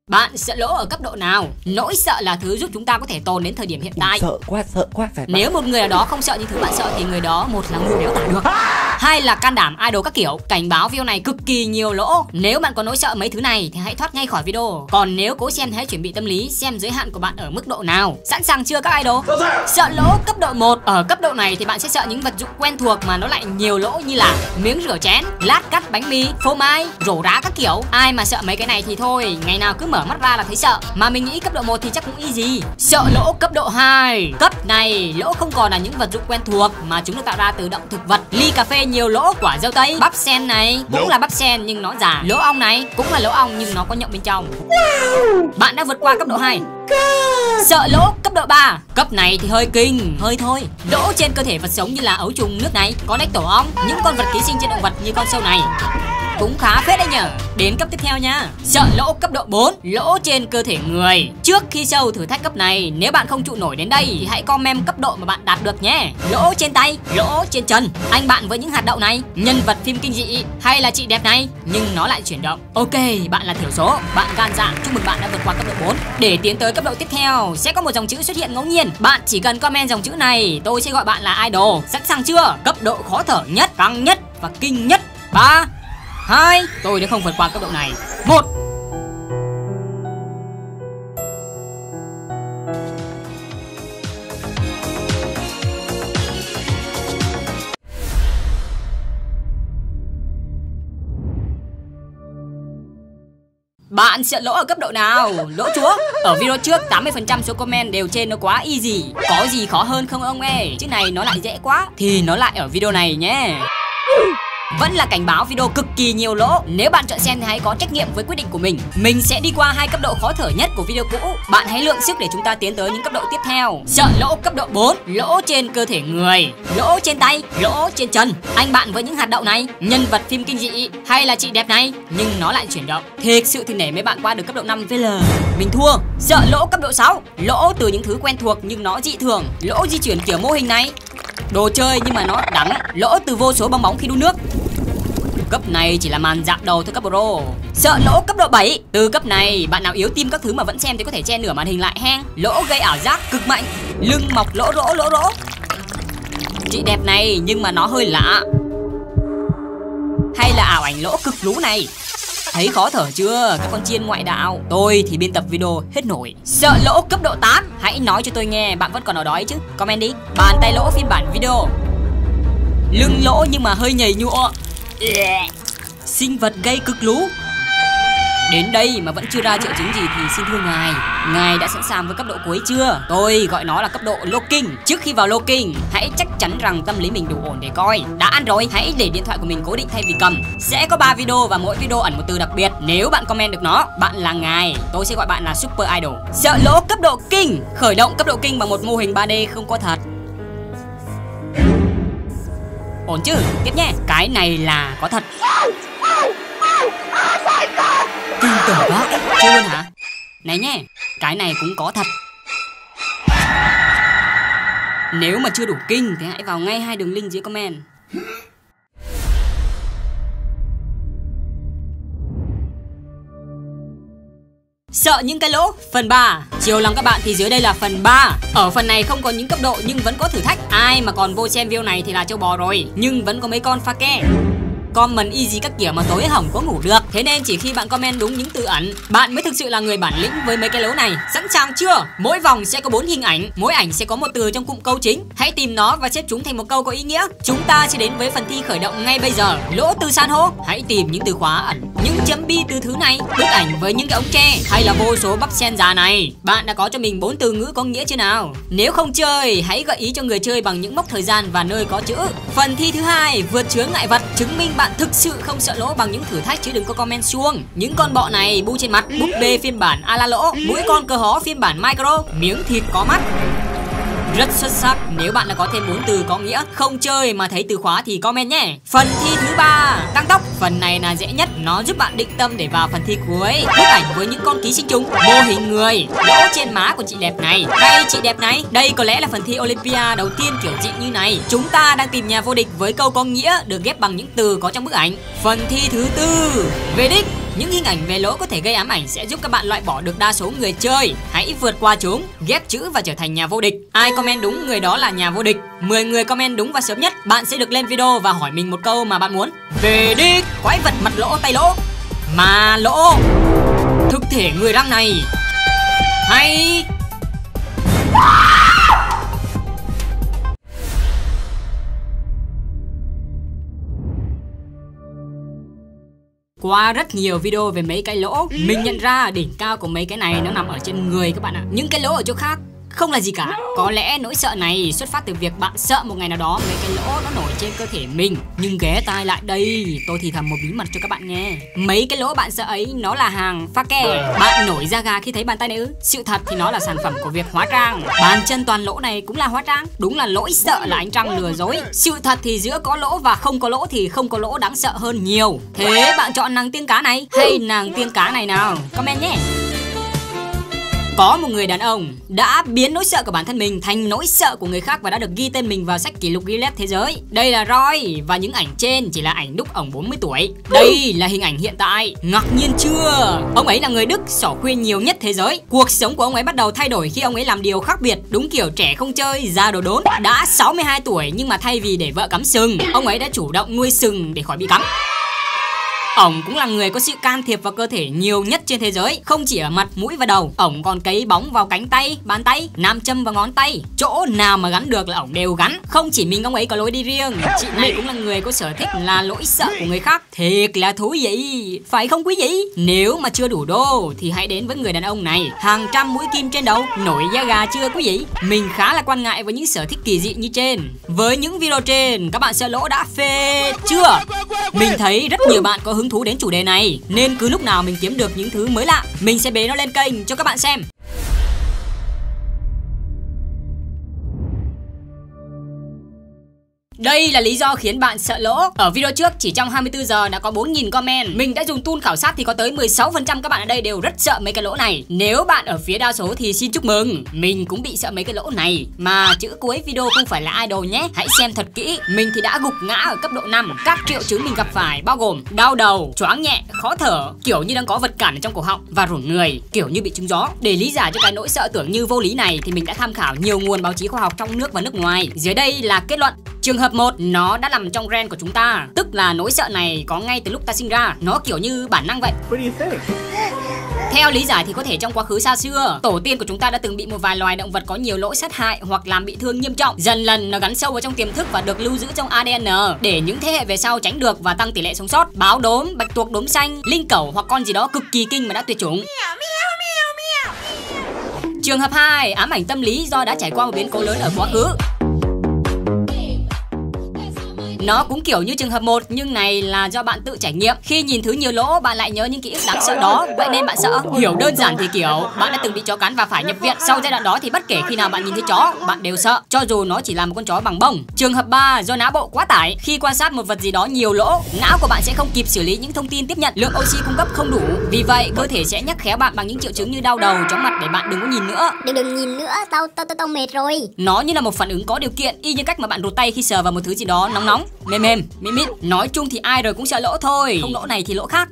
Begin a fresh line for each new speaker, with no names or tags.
Bạn sợ lỗ ở cấp độ nào? Nỗi sợ là thứ giúp chúng ta có thể tồn đến thời điểm hiện tại.
Sợ quá phải.
Nếu một người nào đó không sợ những thứ bạn sợ thì người đó một là ngu đéo tả được, hai là can đảm idol các kiểu. Cảnh báo video này cực kỳ nhiều lỗ. Nếu bạn có nỗi sợ mấy thứ này thì hãy thoát ngay khỏi video. Còn nếu cố xem thì hãy chuẩn bị tâm lý xem giới hạn của bạn ở mức độ nào. Sẵn sàng chưa các idol? Sợ lỗ cấp độ 1. Ở cấp độ này thì bạn sẽ sợ những vật dụng quen thuộc mà nó lại nhiều lỗ, như là miếng rửa chén, lát cắt bánh mì, phô mai, rổ rá các kiểu. Ai mà sợ mấy cái này thì thôi, ngày nào cứ mở mắt ra là thấy sợ. Mà mình nghĩ cấp độ 1 thì chắc cũng easy. Sợ lỗ cấp độ 2. Cấp này lỗ không còn là những vật dụng quen thuộc mà chúng được tạo ra từ động thực vật. Ly cà phê nhiều lỗ, quả dâu tây, bắp sen này cũng là bắp sen nhưng nó già. Lỗ ong này cũng là lỗ ong nhưng nó có nhộng bên trong. Bạn đã vượt qua cấp độ 2. Sợ lỗ cấp độ 3. Cấp này thì hơi kinh, hơi thôi. Lỗ trên cơ thể vật sống như là ấu trùng nước này, con ếch tổ ong, những con vật ký sinh trên động vật như con sâu này cũng khá phết đấy nhở. Đến cấp tiếp theo nha. Sợ lỗ cấp độ 4. Lỗ trên cơ thể người. Trước khi show thử thách cấp này, nếu bạn không trụ nổi đến đây thì hãy comment cấp độ mà bạn đạt được nhé. Lỗ trên tay, lỗ trên chân. Anh bạn với những hạt đậu này, nhân vật phim kinh dị, hay là chị đẹp này nhưng nó lại chuyển động. Ok, bạn là thiểu số, bạn gan dạ, chúc mừng bạn đã vượt qua cấp độ 4. Để tiến tới cấp độ tiếp theo, sẽ có một dòng chữ xuất hiện ngẫu nhiên. Bạn chỉ cần comment dòng chữ này, tôi sẽ gọi bạn là idol. Sẵn sàng chưa? Cấp độ khó thở nhất, căng nhất và kinh nhất. 3, 2, tôi đã không vượt qua cấp độ này. 1. Bạn sợ lỗ ở cấp độ nào? Lỗ chúa. Ở video trước 80% số comment đều trên nó quá easy. Có gì khó hơn không ông ơi? Chứ này nó lại dễ quá. Thì nó lại ở video này nhé. Vẫn là cảnh báo video cực kỳ nhiều lỗ. Nếu bạn chọn xem thì hãy có trách nhiệm với quyết định của mình. Mình sẽ đi qua hai cấp độ khó thở nhất của video cũ. Bạn hãy lượng sức để chúng ta tiến tới những cấp độ tiếp theo. Sợ lỗ cấp độ 4. Lỗ trên cơ thể người, lỗ trên tay, lỗ trên chân. Anh bạn với những hạt đậu này, nhân vật phim kinh dị, hay là chị đẹp này nhưng nó lại chuyển động. Thực sự thì nể mấy bạn qua được cấp độ 5 VL. Mình thua. Sợ lỗ cấp độ 6. Lỗ từ những thứ quen thuộc nhưng nó dị thường. Lỗ di chuyển kiểu mô hình này, đồ chơi nhưng mà nó đắng. Lỗ từ vô số bong bóng khi đun nước. Cấp này chỉ là màn dạo đầu thôi các bro. Sợ lỗ cấp độ 7. Từ cấp này, bạn nào yếu tim các thứ mà vẫn xem thì có thể che nửa màn hình lại hang. Lỗ gây ảo giác cực mạnh. Lưng mọc lỗ rỗ. Chị đẹp này nhưng mà nó hơi lạ. Hay là ảo ảnh lỗ cực lú này. Thấy khó thở chưa các con chiên ngoại đạo? Tôi thì biên tập video hết nổi. Sợ lỗ cấp độ 8. Hãy nói cho tôi nghe bạn vẫn còn ở đó ấy chứ. Comment đi. Bàn tay lỗ phiên bản video. Lưng lỗ nhưng mà hơi nhầy nhụa. Sinh vật gây cực lú. Đến đây mà vẫn chưa ra triệu chứng gì thì xin thưa ngài, ngài đã sẵn sàng với cấp độ cuối chưa? Tôi gọi nó là cấp độ locking. Trước khi vào locking, hãy chắc chắn rằng tâm lý mình đủ ổn để coi. Đã ăn rồi, hãy để điện thoại của mình cố định thay vì cầm. Sẽ có 3 video và mỗi video ẩn một từ đặc biệt. Nếu bạn comment được nó, bạn là ngài. Tôi sẽ gọi bạn là super idol. Sợ lỗ cấp độ kinh. Khởi động cấp độ kinh bằng một mô hình 3D không có thật. Ổn chứ? Tiếp nhé. Cái này là có thật. Kinh tởm quá. Chưa luôn hả? Này nhé. Cái này cũng có thật. Nếu mà chưa đủ kinh thì hãy vào ngay hai đường link dưới comment. Sợ những cái lỗ phần 3. Chiều lòng các bạn thì dưới đây là phần 3. Ở phần này không có những cấp độ nhưng vẫn có thử thách. Ai mà còn vô xem video này thì là châu bò rồi. Nhưng vẫn có mấy con pha ke, comment easy các kiểu mà tối hỏng có ngủ được. Thế nên chỉ khi bạn comment đúng những từ ẩn, bạn mới thực sự là người bản lĩnh với mấy cái lỗ này. Sẵn sàng chưa? Mỗi vòng sẽ có 4 hình ảnh, mỗi ảnh sẽ có một từ trong cụm câu chính. Hãy tìm nó và xếp chúng thành một câu có ý nghĩa. Chúng ta sẽ đến với phần thi khởi động ngay bây giờ. Lỗ từ san hô. Hãy tìm những từ khóa ẩn, những chấm bi từ thứ này, bức ảnh với những cái ống tre, hay là vô số bắp sen già này. Bạn đã có cho mình 4 từ ngữ có nghĩa chưa nào? Nếu không chơi, hãy gợi ý cho người chơi bằng những mốc thời gian và nơi có chữ. Phần thi thứ hai, vượt chướng ngại vật, chứng minh bạn thực sự không sợ lỗ bằng những thử thách chứ đừng có comment suông. Những con bọ này bu trên mặt, búp bê phiên bản a la lỗ, mũi con cờ hó phiên bản micro, miếng thịt có mắt. Rất xuất sắc. Nếu bạn đã có thêm 4 từ có nghĩa. Không chơi mà thấy từ khóa thì comment nhé. Phần thi thứ 3, tăng tốc. Phần này là dễ nhất, nó giúp bạn định tâm để vào phần thi cuối. Bức ảnh với những con ký sinh trùng, mô hình người, lỗ trên má của chị đẹp này, hay chị đẹp này. Đây có lẽ là phần thi Olympia đầu tiên kiểu dị như này. Chúng ta đang tìm nhà vô địch với câu có nghĩa được ghép bằng những từ có trong bức ảnh. Phần thi thứ 4, về đích. Những hình ảnh về lỗ có thể gây ám ảnh sẽ giúp các bạn loại bỏ được đa số người chơi. Hãy vượt qua chúng, ghép chữ và trở thành nhà vô địch. Ai comment đúng người đó là nhà vô địch. 10 người comment đúng và sớm nhất, bạn sẽ được lên video và hỏi mình một câu mà bạn muốn. Về đi, quái vật mặt lỗ tay lỗ. Mà lỗ, thực thể người răng này hay... Qua rất nhiều video về mấy cái lỗ, mình nhận ra đỉnh cao của mấy cái này nó nằm ở trên người các bạn ạ. Những cái lỗ ở chỗ khác không là gì cả. Có lẽ nỗi sợ này xuất phát từ việc bạn sợ một ngày nào đó mấy cái lỗ nó nổi trên cơ thể mình. Nhưng ghé tai lại đây, tôi thì thầm một bí mật cho các bạn nghe. Mấy cái lỗ bạn sợ ấy nó là hàng pha ke. Bạn nổi da gà khi thấy bàn tay này ư? Sự thật thì nó là sản phẩm của việc hóa trang. Bàn chân toàn lỗ này cũng là hóa trang. Đúng là lỗi sợ là anh Trăng lừa dối. Sự thật thì giữa có lỗ và không có lỗ thì không có lỗ đáng sợ hơn nhiều. Thế bạn chọn nàng tiên cá này hay nàng tiên cá này nào? Comment nhé. Có một người đàn ông đã biến nỗi sợ của bản thân mình thành nỗi sợ của người khác và đã được ghi tên mình vào sách kỷ lục Guinness thế giới. Đây là Roy và những ảnh trên chỉ là ảnh lúc ổng 40 tuổi. Đây là hình ảnh hiện tại. Ngạc nhiên chưa? Ông ấy là người Đức xỏ khuyên nhiều nhất thế giới. Cuộc sống của ông ấy bắt đầu thay đổi khi ông ấy làm điều khác biệt. Đúng kiểu trẻ không chơi, già đồ đốn. Đã 62 tuổi nhưng mà thay vì để vợ cắm sừng, ông ấy đã chủ động nuôi sừng để khỏi bị cắm. Ổng cũng là người có sự can thiệp vào cơ thể nhiều nhất trên thế giới. Không chỉ ở mặt, mũi và đầu, ổng còn cấy bóng vào cánh tay, bàn tay, nam châm vào ngón tay. Chỗ nào mà gắn được là ổng đều gắn. Không chỉ mình ông ấy có lối đi riêng, chị này cũng là người có sở thích là lỗi sợ của người khác. Thiệt là thú vị, phải không quý vị? Nếu mà chưa đủ đô thì hãy đến với người đàn ông này. Hàng trăm mũi kim trên đầu, nổi da gà chưa quý vị? Mình khá là quan ngại với những sở thích kỳ dị như trên. Với những video trên, các bạn sợ lỗ đã phê chưa? Mình thấy rất nhiều bạn có hứng thú đến chủ đề này nên cứ lúc nào mình kiếm được những thứ mới lạ, mình sẽ bế nó lên kênh cho các bạn xem. Đây là lý do khiến bạn sợ lỗ. Ở video trước chỉ trong 24 giờ đã có 4.000 comment. Mình đã dùng tool khảo sát thì có tới 16% các bạn ở đây đều rất sợ mấy cái lỗ này. Nếu bạn ở phía đa số thì xin chúc mừng. Mình cũng bị sợ mấy cái lỗ này. Mà chữ cuối video không phải là idol nhé. Hãy xem thật kỹ. Mình thì đã gục ngã ở cấp độ 5. Các triệu chứng mình gặp phải bao gồm đau đầu, choáng nhẹ, khó thở, kiểu như đang có vật cản ở trong cổ họng và rủng người, kiểu như bị trúng gió. Để lý giải cho cái nỗi sợ tưởng như vô lý này thì mình đã tham khảo nhiều nguồn báo chí khoa học trong nước và nước ngoài. Dưới đây là kết luận. Trường hợp 1, nó đã nằm trong gen của chúng ta. Tức là nỗi sợ này có ngay từ lúc ta sinh ra. Nó kiểu như bản năng vậy. Theo lý giải thì có thể trong quá khứ xa xưa, tổ tiên của chúng ta đã từng bị một vài loài động vật có nhiều lỗi sát hại hoặc làm bị thương nghiêm trọng. Dần lần nó gắn sâu vào trong tiềm thức và được lưu giữ trong ADN để những thế hệ về sau tránh được và tăng tỷ lệ sống sót. Báo đốm, bạch tuộc đốm xanh, linh cẩu hoặc con gì đó cực kỳ kinh mà đã tuyệt chủng. Trường hợp 2, ám ảnh tâm lý do đã trải qua một biến cố lớn ở quá khứ. Nó cũng kiểu như trường hợp 1 nhưng này là do bạn tự trải nghiệm. Khi nhìn thứ nhiều lỗ bạn lại nhớ những ký ức đáng sợ đó, vậy nên bạn sợ. Hiểu đơn giản thì kiểu bạn đã từng bị chó cắn và phải nhập viện. Sau giai đoạn đó thì bất kể khi nào bạn nhìn thấy chó, bạn đều sợ, cho dù nó chỉ là một con chó bằng bông. Trường hợp 3, do não bộ quá tải. Khi quan sát một vật gì đó nhiều lỗ, não của bạn sẽ không kịp xử lý những thông tin tiếp nhận, lượng oxy cung cấp không đủ. Vì vậy cơ thể sẽ nhắc khéo bạn bằng những triệu chứng như đau đầu, chóng mặt để bạn đừng có nhìn nữa.
Đừng nhìn nữa, tao mệt rồi.
Nó như là một phản ứng có điều kiện, y như cách mà bạn rụt tay khi sờ vào một thứ gì đó nóng nóng, mềm mềm, mịn mịn. Nói chung thì ai rồi cũng sợ lỗ thôi, không lỗ này thì lỗ khác.